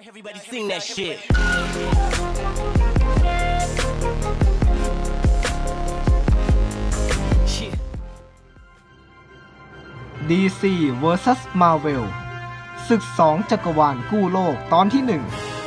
Everybody sing that shit. DC vs Marvel ศึก2จักรวาลกู้โลกตอนที่1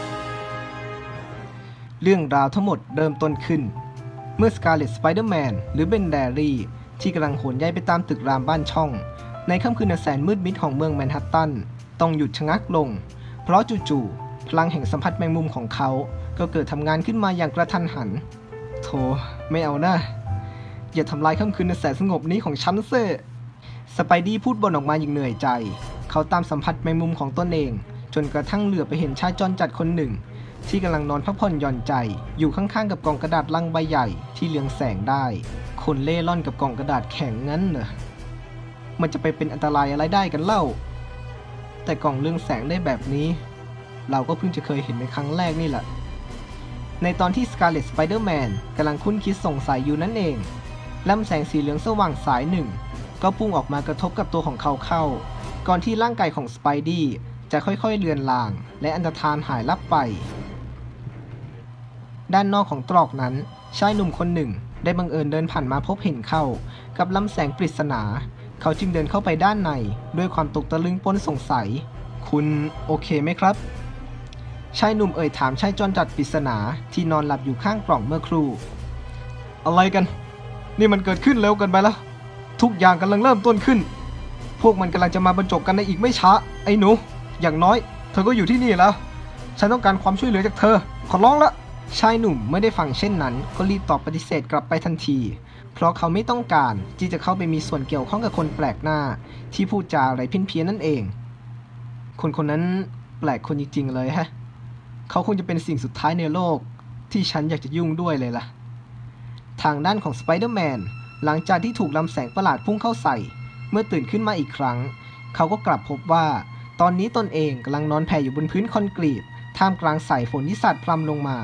เรื่องราวทั้งหมดเริ่มต้นขึ้นเมื่อ Scarlet Spider-Man หรือเบนแดรี่ที่กำลังโหนย้ายไปตามตึกรามบ้านช่องในค่ำคืนแสนมืดมิดของเมืองแมนฮัตตันต้องหยุดชะงักลงเพราะจู่ๆพลังแห่งสัมผัสแมงมุมของเขาก็เกิดทำงานขึ้นมาอย่างกระทันหันโธ่ไม่เอานะอย่าทำลายค่ำคืนแสนสงบนี้ของฉันเซ่สไปดี้พูดบ่นออกมาอย่างเหนื่อยใจเขาตามสัมผัสแมงมุมของตนเองจนกระทั่งเหลือไปเห็นชายจรจัดคนหนึ่งที่กำลังนอนพักผ่อนหย่อนใจอยู่ข้างๆกับกล่องกระดาษลังใบใหญ่ที่เรืองแสงได้คนเล่ร่อนกับกล่องกระดาษแข็งงั้นเหรอมันจะไปเป็นอันตรายอะไรได้กันเล่าแต่กล่องเรืองแสงได้แบบนี้เราก็เพิ่งจะเคยเห็นในครั้งแรกนี่แหละในตอนที่ Scarlet Spider-Man กำลังคุ้นคิดสงสัยอยู่นั่นเองลำแสงสีเหลืองสว่างสายหนึ่งก็พุ่งออกมากระทบกับตัวของเขาเข้าก่อนที่ร่างกายของสไปดี้จะค่อยๆเลือนลางและอันตรธานหายลับไปด้านนอกของตรอกนั้นชายหนุ่มคนหนึ่งได้บังเอิญเดินผ่านมาพบเห็นเข้ากับลำแสงปริศนาเขาจึงเดินเข้าไปด้านในด้วยความตกตะลึงปนสงสัยคุณโอเคไหมครับชายหนุ่มเอ่ยถามชายจรจัดปริศนาที่นอนหลับอยู่ข้างกล่องเมื่อครู่อะไรกันนี่มันเกิดขึ้นเร็วเกินไปแล้วทุกอย่างกำลังเริ่มต้นขึ้นพวกมันกำลังจะมาบรรจบกันในอีกไม่ช้าไอ้หนูอย่างน้อยเธอก็อยู่ที่นี่แล้วฉันต้องการความช่วยเหลือจากเธอขอร้องละชายหนุ่มไม่ได้ฟังเช่นนั้นก็รีบตอบปฏิเสธกลับไปทันทีเพราะเขาไม่ต้องการที่จะเข้าไปมีส่วนเกี่ยวข้องกับคนแปลกหน้าที่พูดจาอะไรเพี้ยนๆนั่นเองคนนั้นแปลกคนจริงๆเลยฮะเขาคงจะเป็นสิ่งสุดท้ายในโลกที่ฉันอยากจะยุ่งด้วยเลยล่ะทางด้านของสไปเดอร์แมนหลังจากที่ถูกลำแสงประหลาดพุ่งเข้าใส่เมื่อตื่นขึ้นมาอีกครั้งเขาก็กลับพบว่าตอนนี้ตนเองกำลังนอนแผ่อยู่บนพื้นคอนกรีตท่ามกลางสายฝนที่สาดพรำลงมา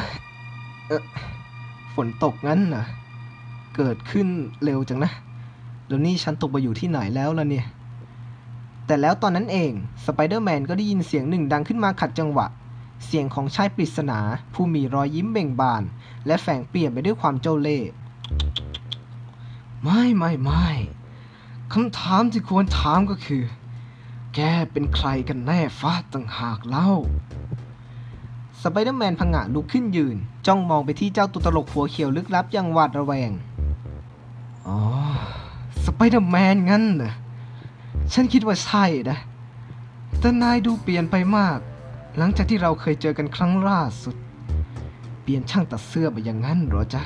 ฝนตกงั้นน่ะเกิดขึ้นเร็วจังนะแล้วนี่ฉันตกไปอยู่ที่ไหนแล้วล่ะเนี่ยแต่แล้วตอนนั้นเองสไปเดอร์แมนก็ได้ยินเสียงหนึ่งดังขึ้นมาขัดจังหวะเสียงของชายปริศนาผู้มีรอยยิ้มเบ่งบานและแฝงเปี่ยมไปด้วยความเจ้าเล่ห์ไม่คำถามที่ควรถามก็คือแกเป็นใครกันแน่ฟ้าต่างหากเล่าสไปเดอร์แมนผงะลุกขึ้นยืนจ้องมองไปที่เจ้าตัวตลกหัวเขียวลึกลับอย่างหวาดระแวงอ๋อสไปเดอร์แมนงั้นเหรอฉันคิดว่าใช่นะแต่นายดูเปลี่ยนไปมากหลังจากที่เราเคยเจอกันครั้งล่าสุดเปลี่ยนช่างตัดเสื้อไปอย่างนั้นเหรอจ๊ะ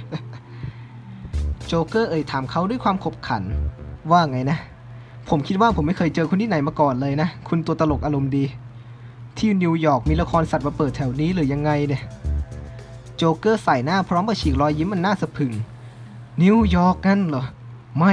โจ๊กเกอร์เอ่ยถามเขาด้วยความขบขันว่าไงนะผมคิดว่าผมไม่เคยเจอคนที่ไหนมาก่อนเลยนะคุณตัวตลกอารมณ์ดีที่นิวยอร์กมีละครสัตว์มาเปิดแถวนี้หรือยังไงเนี่ยโจ๊กเกอร์ใส่หน้าพร้อมกับฉีกรอยยิ้มมันน่าสะพรึงนิวยอร์กงั้นเหรอไม่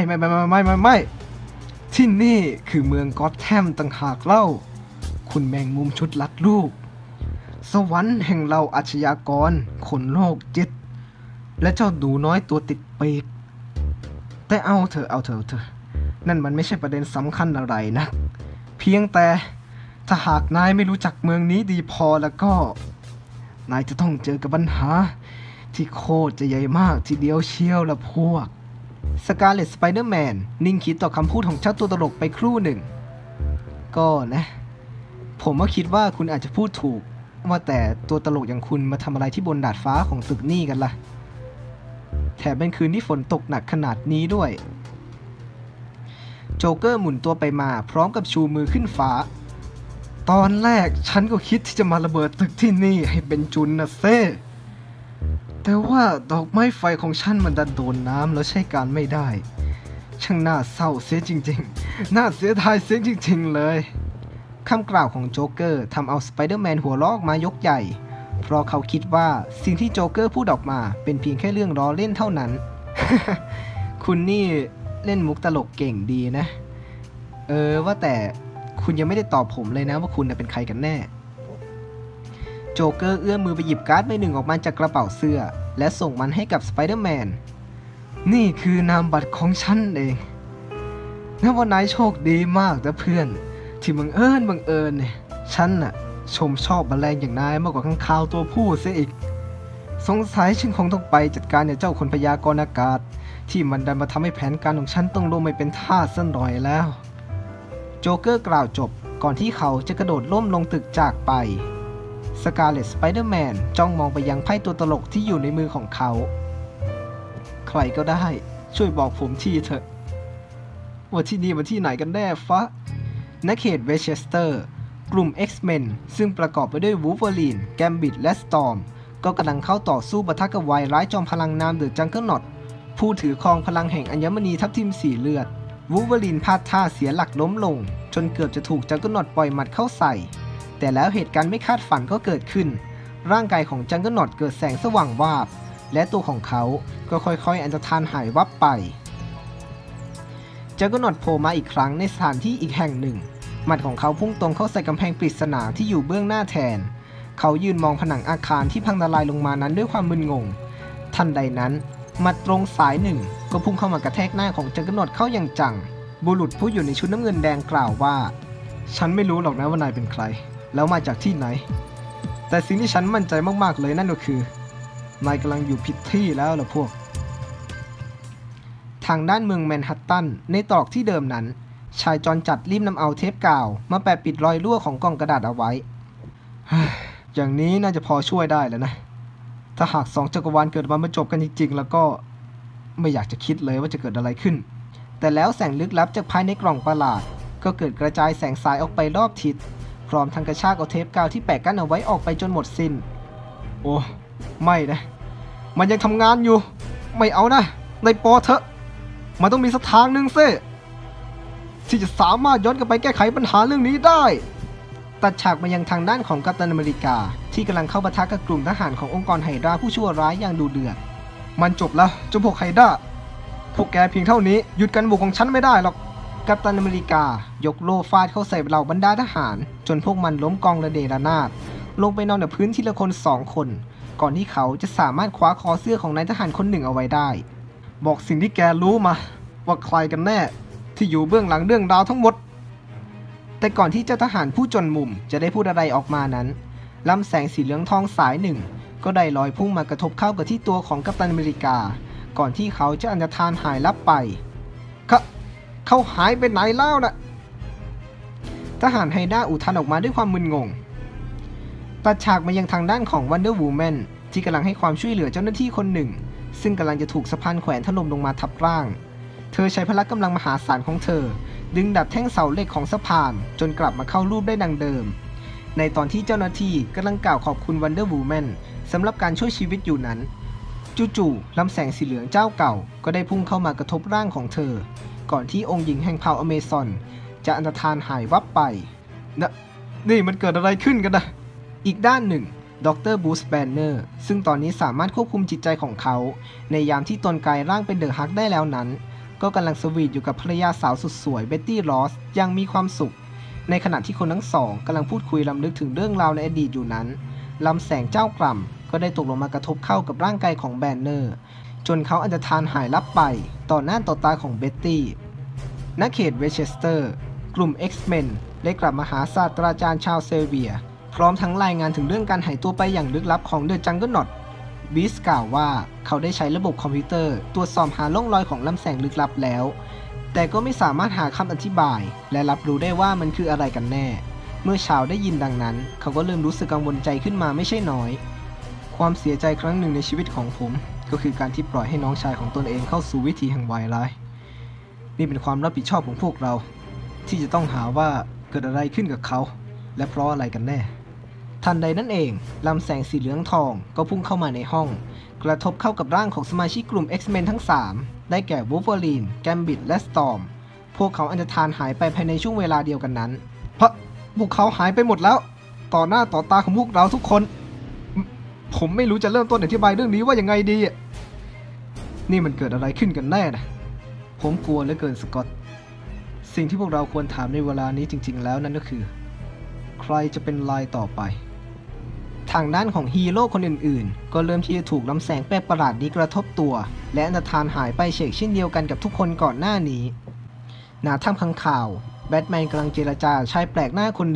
ที่นี่คือเมืองก็อตแธมต่างหากเล่าคุณแมงมุมชุดลัดลูกสวรรค์แห่งเราอาชญากรคนโลกจิตและเจ้าหนูน้อยตัวติดปีกแต่เอาเถอะนั่นมันไม่ใช่ประเด็นสำคัญอะไรนะเพียงแต่ถ้าหากนายไม่รู้จักเมืองนี้ดีพอแล้วก็นายจะต้องเจอกับปัญหาที่โคตรจะใหญ่มากทีเดียวเชียวละพวกสการ์เล็ตสไปเดอร์แมนนิ่งคิดต่อคำพูดของเจ้าตัวตลกไปครู่หนึ่งก็นะผมก็คิดว่าคุณอาจจะพูดถูกว่าแต่ตัวตลกอย่างคุณมาทำอะไรที่บนดาดฟ้าของตึกนี่กันล่ะแถมเป็นคืนที่ฝนตกหนักขนาดนี้ด้วยโจ๊กเกอร์หมุนตัวไปมาพร้อมกับชูมือขึ้นฟ้าตอนแรกฉันก็คิดที่จะมาระเบิดตึกที่นี่ให้เป็นจุนนะเซ่แต่ว่าดอกไม้ไฟของฉันมันดันโดนน้ำแล้วใช้การไม่ได้ช่างน่าเศร้าเสียจริงๆน่าเสียดายเสียจริงๆเลยคำกล่าวของโจ๊กเกอร์ทำเอาสไปเดอร์แมนหัวเราะออกมายกใหญ่เพราะเขาคิดว่าสิ่งที่โจ๊กเกอร์พูดออกมาเป็นเพียงแค่เรื่องล้อเล่นเท่านั้น คุณนี่เล่นมุกตลกเก่งดีนะว่าแต่คุณยังไม่ได้ตอบผมเลยนะว่าคุณเป็นใครกันแน่โจ๊กเกอร์เอื้อมมือไปหยิบการ์ดใบหนึ่งออกมาจากกระเป๋าเสื้อและส่งมันให้กับสไปเดอร์แมนนี่คือนามบัตรของฉันเองนับว่านายโชคดีมากนะเพื่อนที่บังเอิญเนี่ยฉันน่ะชมชอบแมลงอย่างนายมากกว่าข้างคาวตัวผู้เสียอีกสงสัยฉันคงต้องไปจัดการกับเจ้าคนพยากรณ์อากาศที่มันดันมาทำให้แผนการของฉันต้องลงไม่เป็นท่าซะหน่อยแล้วโจ๊กเกอร์กล่าวจบก่อนที่เขาจะกระโดดล่มลงตึกจากไปสกาเลตสไปเดอร์แมนจ้องมองไปยังไพ่ตัวตลกที่อยู่ในมือของเขาใครก็ได้ช่วยบอกผมทีเถอะว่าที่นี่มันที่ไหนกันแน่ฟะณเขตเวสเชสเตอร์กลุ่ม X-Men ซึ่งประกอบไปด้วยวูล์ฟเวอรีนแกมบิทและสตอร์มก็กำลังเข้าต่อสู้ปะทะกับวายร้ายจอมพลังนามเดอะจังเกิลน็อตผู้ถือครองพลังแห่งอัญมณีทับทิมสีเลือดวูล์ฟเวอรีนพลาดท่าเสียหลักล้มลงจนเกือบจะถูกจังเกิลน็อตปล่อยหมัดเข้าใส่แต่แล้วเหตุการณ์ไม่คาดฝันก็เกิดขึ้นร่างกายของจังเกิลน็อตเกิดแสงสว่างวาบและตัวของเขาก็ค่อยๆอันตรธานหายวับไปจังเกิลน็อตโผล่มาอีกครั้งในสถานที่อีกแห่งหนึ่งหมัดของเขาพุ่งตรงเข้าใส่กำแพงปริศนาที่อยู่เบื้องหน้าแทนเขายืนมองผนังอาคารที่พังทลายลงมานั้นด้วยความมึนงงทันใดนั้นหมัดตรงสายหนึ่งก็พุ่งเข้ามากระแทกหน้าของจังเกิลน็อตเข้าอย่างจังบุรุษผู้อยู่ในชุดน้ำเงินแดงกล่าวว่าฉันไม่รู้หรอกนะว่านายเป็นใครแล้วมาจากที่ไหนแต่สิ่งที่ฉันมั่นใจมากๆเลยนั่นก็คือนายกำลังอยู่ผิดที่แล้วล่ะพวกทางด้านเมืองแมนฮัตตันในตรอกที่เดิมนั้นชายจรจัดรีบนำเอาเทปกาวมาแปะปิดรอยรั่วของกล่องกระดาษเอาไว้ อย่างนี้น่าจะพอช่วยได้แล้วนะถ้าหาก2 จักรวาลเกิดมาบรรจบกันจริงๆแล้วก็ไม่อยากจะคิดเลยว่าจะเกิดอะไรขึ้นแต่แล้วแสงลึกลับจากภายในกล่องประหลาดก็เกิดกระจายแสงสายออกไปรอบทิศพร้อมทั้งกระชากเอาเทปกาวที่แปะกั้นเอาไว้ออกไปจนหมดสิ้นโอ้ไม่นะมันยังทำงานอยู่ไม่เอานะในปอเถอะมันต้องมีสักทางหนึ่งซิที่จะสามารถย้อนกลับไปแก้ไขปัญหาเรื่องนี้ได้ตัดฉากมายังทางด้านของกัปตันอเมริกาที่กำลังเข้าปะทะกับกลุ่มทหารขององค์กรไฮดราผู้ชั่วร้ายอย่างดุเดือดมันจบแล้วเจ้าพวกไฮดราพวกแกเพียงเท่านี้หยุดการบุกของฉันไม่ได้หรอกกัปตันอเมริกายกโล่ฟาดเข้าใส่เหล่าบรรดาทหารจนพวกมันล้มกองระเนระนาดลงไปนอนกับพื้นทีละคน2 คนก่อนที่เขาจะสามารถคว้าคอเสื้อของนายทหารคนหนึ่งเอาไว้ได้บอกสิ่งที่แกรู้มาว่าใครกันแน่ที่อยู่เบื้องหลังเรื่องราวทั้งหมดแต่ก่อนที่เจ้าทหารผู้จนมุมจะได้พูดอะไรออกมานั้นลำแสงสีเหลืองทองสายหนึ่งก็ได้ลอยพุ่งมากระทบเข้ากับที่ตัวของกัปตันอเมริกาก่อนที่เขาจะอันตรธานหายลับไปเขาหายไปไหนแล้วน่ะทหารไฮด้าอุทานออกมาด้วยความมึนงงตัดฉากมายังทางด้านของ Wonder Woman ที่กำลังให้ความช่วยเหลือเจ้าหน้าที่คนหนึ่งซึ่งกำลังจะถูกสะพานแขวนถล่มลงมาทับร่างเธอใช้พละกำลังมหาศาลของเธอดึงดับแท่งเสาเหล็กของสะพานจนกลับมาเข้ารูปได้ดังเดิมในตอนที่เจ้าหน้าที่กำลังกล่าวขอบคุณ Wonder Woman สำหรับการช่วยชีวิตอยู่นั้นจู่ๆลำแสงสีเหลืองเจ้าเก่าก็ได้พุ่งเข้ามากระทบร่างของเธอก่อนที่องค์หญิงแห่งเผ่าอเมซอนจะอันตรธานหายวับไปนี่มันเกิดอะไรขึ้นกันนะอีกด้านหนึ่งดร.บูสแบนเนอร์ซึ่งตอนนี้สามารถควบคุมจิตใจของเขาในยามที่ตนกลายร่างเป็นเดอะฮักได้แล้วนั้นก็กำลังสวีทอยู่กับภรรยาสาวสุดสวยเบ็ตตี้ รอสอย่างมีความสุขในขณะที่คนทั้งสองกำลังพูดคุยรำลึกถึงเรื่องราวในอดีตอยู่นั้นลำแสงเจ้ากล่ำก็ได้ตกลงมากระทบเข้ากับร่างกายของแบนเนอร์จนเขาอันตรธานหายลับไปต่อหน้าต่อตาของเบ็ตตี้ณเขตเวสเชสเตอร์กลุ่ม X-Men ได้กลับมาหาศาสตราจารย์ชาวเซเวียพร้อมทั้งรายงานถึงเรื่องการหายตัวไปอย่างลึกลับของเดอะจังเกิลน็อตบีสกล่าวว่าเขาได้ใช้ระบบคอมพิวเตอร์ตรวจสอบหาร่องรอยของลำแสงลึกลับแล้วแต่ก็ไม่สามารถหาคำอธิบายและรับรู้ได้ว่ามันคืออะไรกันแน่เมื่อชาวได้ยินดังนั้นเขาก็เริ่มรู้สึกกังวลใจขึ้นมาไม่ใช่น้อยความเสียใจครั้งหนึ่งในชีวิตของผมก็คือการที่ปล่อยให้น้องชายของตนเองเข้าสู่วิถีแห่งวายร้ายนี่เป็นความรับผิดชอบของพวกเราที่จะต้องหาว่าเกิดอะไรขึ้นกับเขาและเพราะอะไรกันแน่ทันใดนั้นเองลำแสงสีเหลืองทองก็พุ่งเข้ามาในห้องกระทบเข้ากับร่างของสมาชิกกลุ่ม X-Men ทั้ง3ได้แก่วูล์ฟเวอรีนแกมบิทและสตอร์มพวกเขาอันตรธานหายไปภายในช่วงเวลาเดียวกันนั้นพวกเขาหายไปหมดแล้วต่อหน้าต่อตาของพวกเราทุกคนผมไม่รู้จะเริ่มต้นอธิบายเรื่องนี้ว่ายังไงดีนี่มันเกิดอะไรขึ้นกันแน่นะผมกลัวเหลือเกินสกอตสิ่งที่พวกเราควรถามในเวลานี้จริงๆแล้วนั่นก็คือใครจะเป็นรายต่อไปทางด้านของฮีโร่คนอื่นๆก็เริ่มที่จะถูกลำแสงแปลกประหลาดนี้กระทบตัวและอันตรธานหายไปเช่นเดียวกันกับทุกคนก่อนหน้านี้ณถ้ำค้างคาวแบทแมนกำลังเจรจาชายแปลกหน้าคนหนึ่ง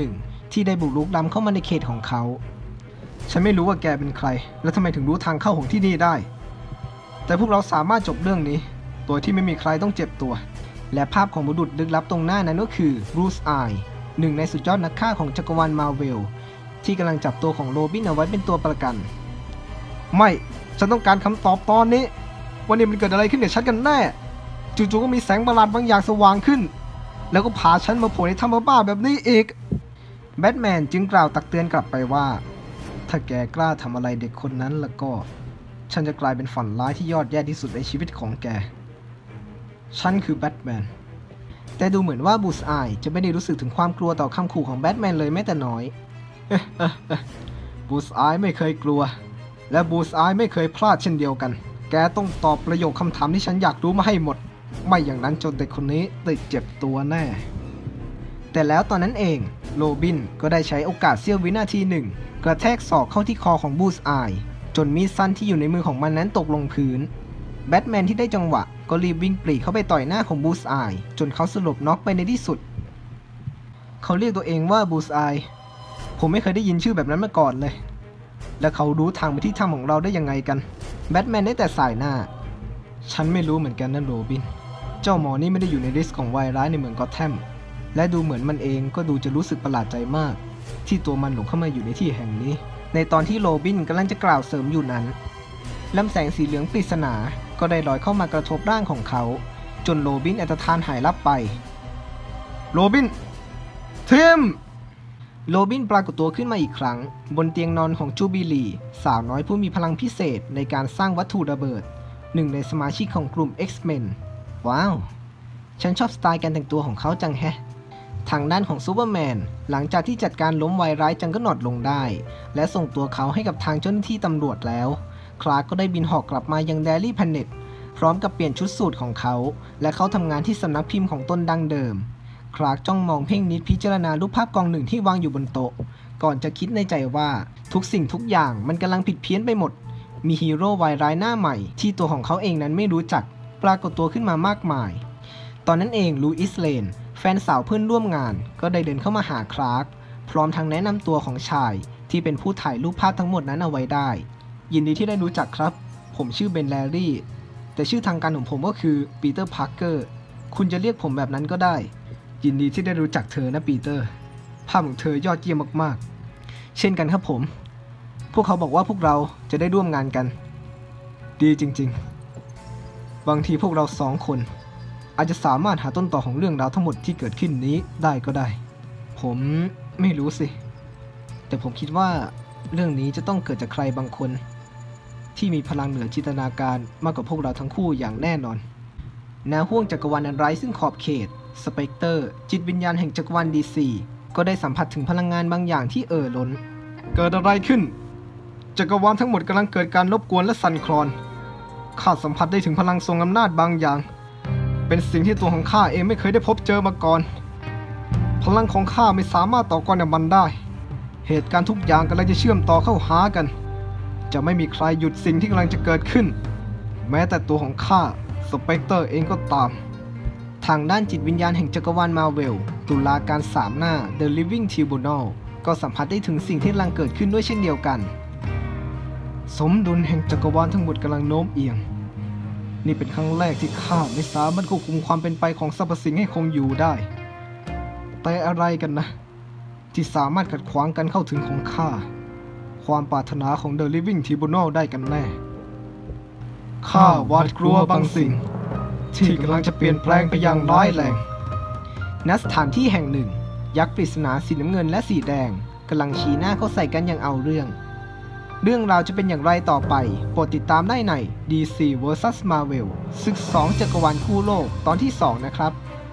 ที่ได้บุกรุกล้ำเข้ามาในเขตของเขาฉันไม่รู้ว่าแกเป็นใครและทำไมถึงรู้ทางเข้าของที่นี่ได้แต่พวกเราสามารถจบเรื่องนี้โดยที่ไม่มีใครต้องเจ็บตัวและภาพของบุรุษลึกลับตรงหน้านั้นก็คือบรูซไอหนึ่งในสุดยอดนักฆ่าของจักรวาลมาร์เวลที่กำลังจับตัวของโรบินเอาไว้เป็นตัวประกันไม่ฉันต้องการคำตอบตอนนี้วันนี้มันเกิดอะไรขึ้นกับฉันกันแน่จู่ๆก็มีแสงประหลาดบางอย่างสว่างขึ้นแล้วก็พาฉันมาโผล่ในถ้ำบ้าแบบนี้อีกแบทแมนจึงกล่าวตักเตือนกลับไปว่าถ้าแกกล้าทำอะไรเด็กคนนั้นแล้วก็ฉันจะกลายเป็นฝันร้ายที่ยอดแย่ที่สุดในชีวิตของแกฉันคือแบทแมนแต่ดูเหมือนว่าบูสไอจะไม่ได้รู้สึกถึงความกลัวต่อคำขู่ของแบทแมนเลยแม้แต่น้อยบูสไอไม่เคยกลัวและบูสไอไม่เคยพลาดเช่นเดียวกันแกต้องตอบประโยคคำถามที่ฉันอยากรู้มาให้หมดไม่อย่างนั้นจนเด็กคนนี้ติดเจ็บตัวแน่แต่แล้วตอนนั้นเองโรบินก็ได้ใช้โอกาสเสี้ยววินาทีหนึ่งกระแทกศอกเข้าที่คอของบูสไอจนมีดสั้นที่อยู่ในมือของมันนั้นตกลงพื้นแบทแมนที่ได้จังหวะก็รีบวิ่งปรีเข้าไปต่อยหน้าของบูสไอจนเขาสลบน็อกไปในที่สุดเขาเรียกตัวเองว่าบูสไอผมไม่เคยได้ยินชื่อแบบนั้นมาก่อนเลยและเขารู้ทางไปที่ถ้ำของเราได้ยังไงกันแบทแมนได้แต่สายหน้าฉันไม่รู้เหมือนกันนะโรบินเจ้าหมอนี่ไม่ได้อยู่ในลิสต์ของวายร้ายในเมืองกอธแธมและดูเหมือนมันเองก็ดูจะรู้สึกประหลาดใจมากที่ตัวมันหลงเข้ามาอยู่ในที่แห่งนี้ในตอนที่โรบินกำลังจะกล่าวเสริมอยู่นั้นลำแสงสีเหลืองปริศนาก็ได้ลอยเข้ามากระทบร่างของเขาจนโรบินอันตรธานหายลับไปโรบินทิมโรบินปรากฏตัวขึ้นมาอีกครั้งบนเตียงนอนของจูบิลีสาวน้อยผู้มีพลังพิเศษในการสร้างวัตถุระเบิดหนึ่งในสมาชิกของกลุ่ม X-Men ว้าวฉันชอบสไตล์การแต่งตัวของเขาจังแฮะทางด้านของซูเปอร์แมนหลังจากที่จัดการล้มวายร้ายจังก็นอดลงได้และส่งตัวเขาให้กับทางเจ้าหน้าที่ตำรวจแล้วคลาร์กก็ได้บินหอกกลับมายังเดลี่แพลเน็ตพร้อมกับเปลี่ยนชุดสูทของเขาและเขาทำงานที่สำนักพิมพ์ของตนดังเดิมคลาร์กจ้องมองเพ่งนิดพิจารณารูปภาพกองหนึ่งที่วางอยู่บนโต๊ะก่อนจะคิดในใจว่าทุกสิ่งทุกอย่างมันกำลังผิดเพี้ยนไปหมดมีฮีโร่วายร้ายหน้าใหม่ที่ตัวของเขาเองนั้นไม่รู้จักปรากฏตัวขึ้นมามากมายตอนนั้นเองลูอิสเลนแฟนสาวเพื่อนร่วมงานก็ได้เดินเข้ามาหาคลาร์กพร้อมทั้งแนะนำตัวของชายที่เป็นผู้ถ่ายรูปภาพทั้งหมดนั้นเอาไว้ได้ยินดีที่ได้รู้จักครับผมชื่อเบนแลรี่แต่ชื่อทางการของผมก็คือปีเตอร์พาร์เกอร์คุณจะเรียกผมแบบนั้นก็ได้ยินดีที่ได้รู้จักเธอนะปีเตอร์ภาพของเธอยอดเยี่ยมมากๆเช่นกันครับผมพวกเขาบอกว่าพวกเราจะได้ร่วมงานกันดีจริงๆบางทีพวกเราสองคนอาจจะสามารถหาต้นต่อของเรื่องราวทั้งหมดที่เกิดขึ้นนี้ได้ก็ได้ผมไม่รู้สิแต่ผมคิดว่าเรื่องนี้จะต้องเกิดจากใครบางคนที่มีพลังเหนือจินตนาการมากกว่าพวกเราทั้งคู่อย่างแน่นอนแนวห้วงจักรวาลอันไร้ซึ่งขอบเขตสเปกเตอร์จิตวิญญาณแห่งจักรวาลDCก็ได้สัมผัสถึงพลังงานบางอย่างที่ล้นเกิดอะไรขึ้นจักรวาลทั้งหมดกำลังเกิดการรบกวนและสั่นคลอนข้าสัมผัสได้ถึงพลังทรงอำนาจบางอย่างเป็นสิ่งที่ตัวของข้าเองไม่เคยได้พบเจอมาก่อนพลังของข้าไม่สามารถต่อกรกับมันได้เหตุการณ์ทุกอย่างกำลังจะเชื่อมต่อเข้าหากันจะไม่มีใครหยุดสิ่งที่กำลังจะเกิดขึ้นแม้แต่ตัวของข้าสเปกเตอร์เองก็ตามทางด้านจิตวิญญาณแห่งจักรวาลมาร์เวลตุลาการสามหน้า The Living Tribunal ก็สัมผัสได้ถึงสิ่งที่กำลังเกิดขึ้นด้วยเช่นเดียวกันสมดุลแห่งจักรวาลทั้งหมดกำลังโน้มเอียงนี่เป็นครั้งแรกที่ข้าไม่สามารถควบคุมความเป็นไปของสรรพสิ่งให้คงอยู่ได้แต่อะไรกันนะที่สามารถขัดขวางการเข้าถึงของข้าความปรารถนาของ The Living Tribunal ได้กันแน่ข้าหวาดกลัวบางสิ่งที่กำลังจะเปลี่ยนแปลงไปอย่างร้ายแรงณสถานที่แห่งหนึ่งยักษ์ปริศนาสีน้ำเงินและสีแดงกำลังชี้หน้าเข้าใส่กันอย่างเอาเรื่องราวจะเป็นอย่างไรต่อไปโปรดติดตามได้ใน DC vs Marvel ศึก2จักรวาลคู่โลกตอนที่2นะครับ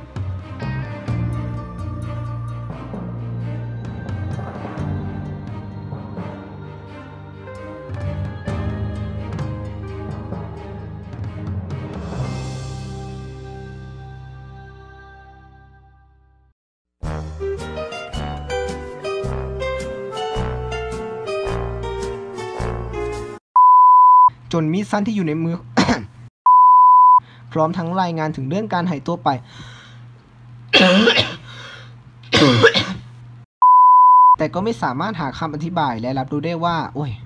จนมีดสั้นที่อยู่ในมือ พร้อมทั้งรายงานถึงเรื่องการหายตัวไปแต่ก็ไม่สามารถหาคำอธิบายและรับรู้ได้ว่าโอ้ย